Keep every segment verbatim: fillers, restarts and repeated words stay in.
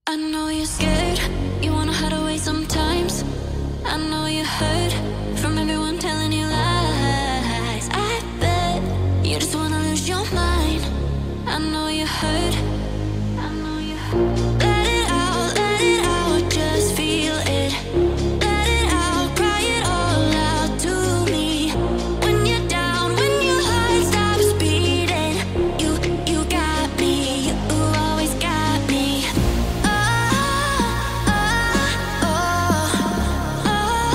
I know you're scared, you wanna hide away sometimes. I know you hurt from everyone telling you lies. I bet you just wanna lose your mind. I know you hurt, I know you hurt. Let it out, let it out, just feel it. Let it out, cry it all out to me. When you're down, when your heart stops beating, you, you got me, you always got me. Oh, oh, oh, oh,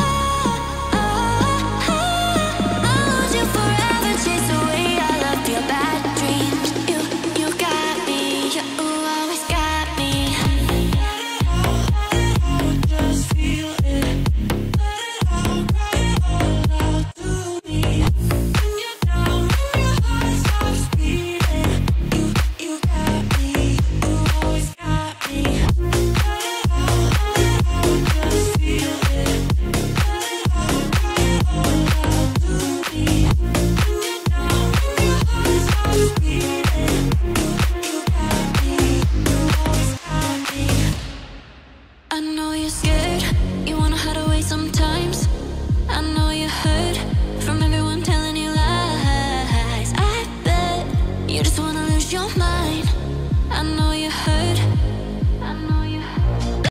oh, oh. I'll hold you forever, chase away all of your bad dreams. You, you got me, you always got me. Just feel it. Let it out, cry it all out to me. When you're down, when your heart stops beating, you, you got me, you always got me. Let it out, let it out, just feel it. Let it out, cry it all out to me. When you're down, when your heart stops beating, you, you got me, you always got me. I know you're scared.